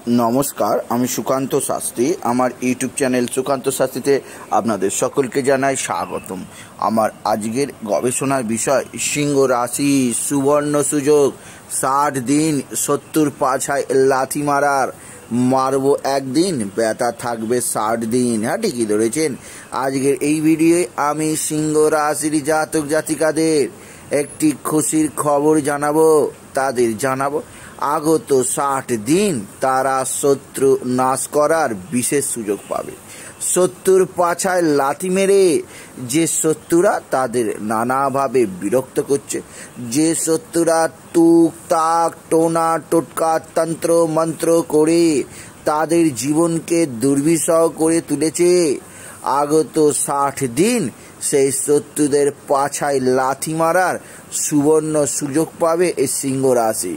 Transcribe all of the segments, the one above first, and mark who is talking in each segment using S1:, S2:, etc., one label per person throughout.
S1: नमस्कार, आमी सुकान्त शास्त्री। आमार यूट्यूब चैनल सुकान्त शास्त्रीते आपनादेर सकलके जानाई स्वागतम। आमार आजकेर गवेषणार विषय सिंह राशि सुवर्ण सुयोग 60 दिन 70 पाछाय लाथि मारार मारबो एकदिन व्यथा थाकबे 60 दिन। हाँ, ठीकई धरेছেন। आजकेर এই ভিডিওয়ে আমি সিংহ রাশির জাতক জাতিকাদের একটি খুশির খবর জানাবো। তাদের জানাবো আগত 60 दिन তারা শত্রু নাশ করার বিশেষ সুযোগ পাবে। শত্রুর পাছায় লাথি মেরে যে শত্রুরা তাদের নানাভাবে বিরক্ত করছে, যে শত্রুরা টুক তাক টোনা টোটকা তন্ত্র মন্ত্র করে তাদের জীবনকে দুর্বিষহ করে তুলেছে, আগত 60 दिन সেই শত্রুদের পাছায় লাথি মারার সুবর্ণ সুযোগ পাবে এই সিংহ রাশি।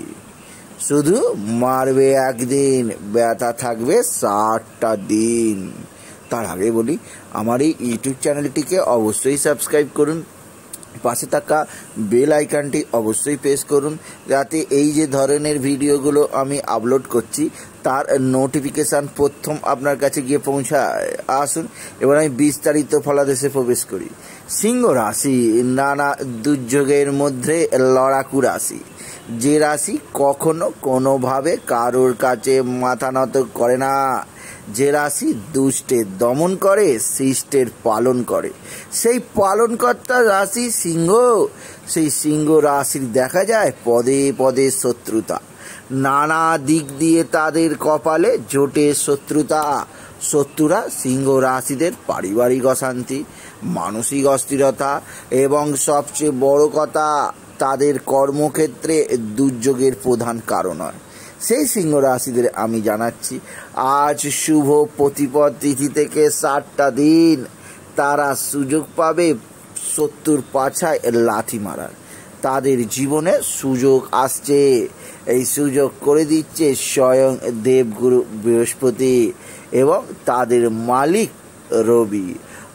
S1: শুধু মারবে একদিন, ব্যথা থাকবে 60টা দিন। তার আগে বলি, আমার এই ইউটিউব চ্যানেলটিকে অবশ্যই সাবস্ক্রাইব করুন, পাশে থাকা বেল আইকনটি অবশ্যই প্রেস করুন, যাতে এই যে ধরনের ভিডিওগুলো আমি আপলোড করছি তার নোটিফিকেশান প্রথম আপনার কাছে গিয়ে পৌঁছায়। আসুন এবার আমি বিস্তারিত ফলাদেশে প্রবেশ করি। সিংহ রাশি নানা দুর্যোগের মধ্যে লড়াকু রাশি। যে রাশি কখনো কোনোভাবে কারোর কাছে মাথা নত করে না, যে রাশি দুষ্টের দমন করে শিষ্টের পালন করে, সেই পালনকর্তা রাশি সিংহ। সেই সিংহ রাশির দেখা যায় পদে পদে শত্রুতা, নানা দিক দিয়ে তাদের কপালে জোটে শত্রুতা। শত্রুরা সিংহ রাশিদের পারিবারিক অশান্তি, মানসিক অস্থিরতা এবং সবচেয়ে বড় কথা তাদের কর্মক্ষেত্রে দুর্যোগের প্রধান কারণ হয়। সেই সিংহ রাশিদের আমি জানাচ্ছি আজ শুভ প্রতিপদ তিথি থেকে 60টা দিন তারা সুযোগ পাবে শত্রুর পাছায় লাথি মারার। তাদের জীবনে সুযোগ আসছে, এই সুযোগ করে দিচ্ছে স্বয়ং দেবগুরু বৃহস্পতি এবং তাদের মালিক রবি।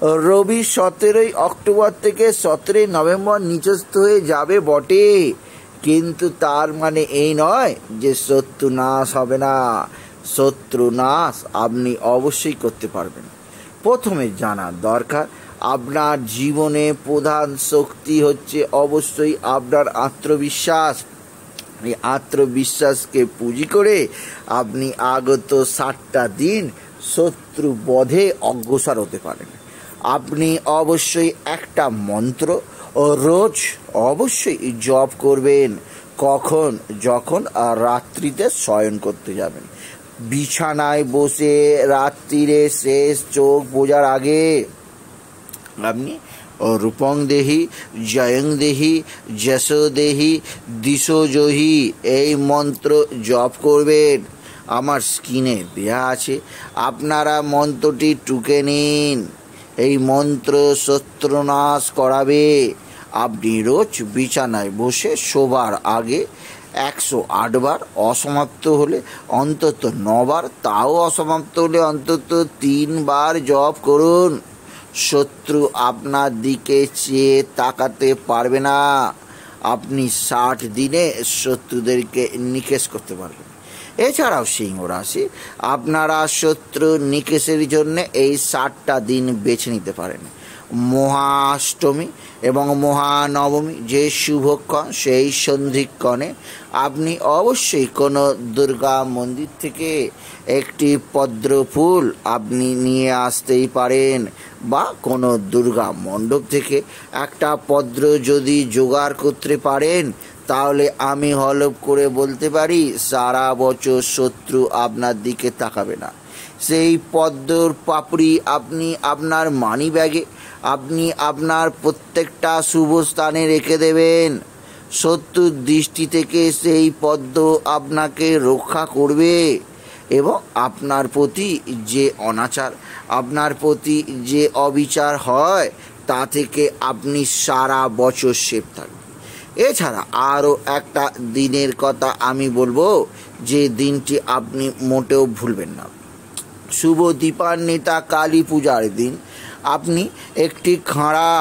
S1: রবি 17 অক্টোবর থেকে 17 নভেম্বর নিচস্থ হয়ে যাবে বটে, কিন্তু তার মানে এই নয় যে শত্রু নাশ হবে না। শত্রু নাশ আপনি অবশ্যই করতে পারবেন। প্রথমে জানা দরকার, আপনার জীবনে প্রধান শক্তি হচ্ছে অবশ্যই আপনার আত্মবিশ্বাস। এই আত্মবিশ্বাসকে পুঁজি করে আপনি আগত 60টা দিন শত্রু বধে অগ্রসর হতে পারেন। আপনি অবশ্যই একটা মন্ত্র ও রোজ অবশ্যই জপ করবেন। কখন? যখন রাত্রিতে শয়ন করতে যাবেন, বিছানায় বসে রাত্রিরে শেষ চোখ বোঝার আগে আপনি রূপং দেহি জয়ং দেহি যশো দেহি দিশো জহি এই মন্ত্র জপ করবেন। আমার স্ক্রিনে দেয়া আছে, আপনারা মন্ত্রটি টুকে নিন। এই মন্ত্র শত্রুনাশ করাবে। আপনি রোজ বিছানায় বসে শোবার আগে 108 বার, অসমাপ্ত হলে অন্তত 9 বার, তাও অসমাপ্ত হলে অন্তত 3 বার জপ করুন। শত্রু আপনার দিকে চেয়ে তাকাতে পারবে না। আপনি 60 দিনে শত্রুদেরকে নিকেশ করতে পারবেন। এছাড়াও সিংহ রাশি আপনারা শত্রু নিকেশের জন্য এই 60টা দিন বেছে নিতে পারেন। মহাষ্টমী এবং মহানবমী যে শুভক্ষণ, সেই সন্ধিক্ষণে আপনি অবশ্যই কোনো দুর্গা মন্দির থেকে একটি পদ্ম ফুল আপনি নিয়ে আসতেই পারেন, বা কোনো দুর্গা মণ্ডপ থেকে একটা পদ্ম যদি জোগাড় করতে পারেন, তাহলে আমি হলফ করে বলতে পারি সারা বছর শত্রু আপনার দিকে তাকাবে না। সেই পদ্মর পাপড়ি আপনি আপনার মানি ব্যাগে, আপনি আপনার প্রত্যেকটা শুভ স্থানে রেখে দেবেন। শত্রুর দৃষ্টি থেকে সেই পদ্ম আপনাকে রক্ষা করবে এবং আপনার প্রতি যে অনাচার, আপনার প্রতি যে অবিচার হয় তা থেকে আপনি সারা বছর সেফ থাকবেন। এছাড়া আরও একটা দিনের কথা আমি বলবো, যে দিনটি আপনি মোটেও ভুলবেন না। শুভ দীপান্বিতা কালী পূজার দিন আপনি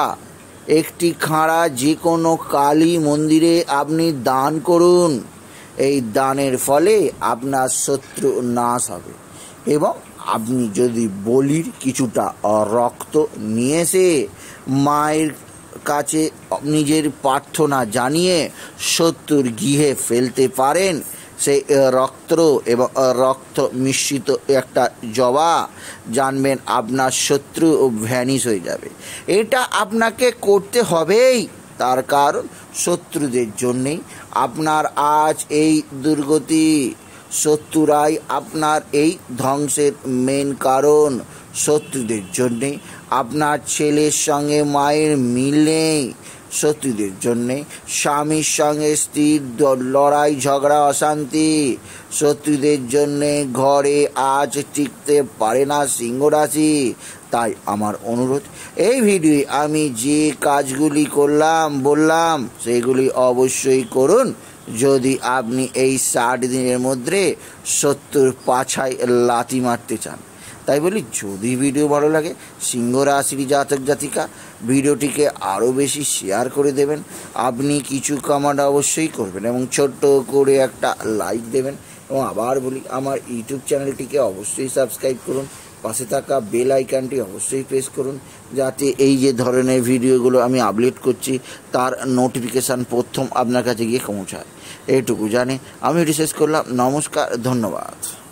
S1: একটি খাঁড়া যে কোনো কালী মন্দিরে আপনি দান করুন। এই দানের ফলে আপনার শত্রু নাশ হবে। এবং আপনি যদি বলির কিছুটা রক্ত নিয়ে এসে মায়ের কাছে নিজের প্রার্থনা জানিয়ে শত্রুর গৃহে ফেলতে পারেন, সেই রক্ত এবং রক্ত মিশ্রিত একটা জবা, জানবেন আপনার শত্রু ভ্যানিশ হয়ে যাবে। এটা আপনাকে করতে হবেই, তার কারণ শত্রুদের জন্যেই আপনার আজ এই দুর্গতি। শত্রুরাই আপনার এই ধ্বংসের মেন কারণ। শত্রুদের জন্যে আপনার ছেলের সঙ্গে মায়ের মিল নেই। শত্রুদের জন্যে স্বামীর সঙ্গে স্ত্রীর লড়াই ঝগড়া অশান্তি। শত্রুদের জন্যে ঘরে আজ টিকতে পারে না সিংহ রাশি। তাই আমার অনুরোধ, এই ভিডিওয়ে আমি যে কাজগুলি বললাম সেগুলি অবশ্যই করুন যদি আপনি এই 60 দিনের মধ্যে শত্রুর পাছায় লাথি মারতে চান। তাই বলি, যদি ভিডিও ভালো লাগে সিংহ রাশির জাতক জাতিকা ভিডিওটিকে আরও বেশি শেয়ার করে দেবেন। আপনি কিছু কমেন্ট অবশ্যই করবেন এবং ছোট্ট করে একটা লাইক দেবেন। এবং আবার বলি, আমার ইউটিউব চ্যানেলটিকে অবশ্যই সাবস্ক্রাইব করুন, পাশে থাকা বেল আইকনটি অবশ্যই প্রেস করুন, যাতে এই যে ধরনের ভিডিওগুলো আমি আপলোড করছি তার নোটিফিকেশান প্রথম আপনার কাছে গিয়ে পৌঁছায়। এইটুকু জানে আমি শেষ করলাম। নমস্কার, ধন্যবাদ।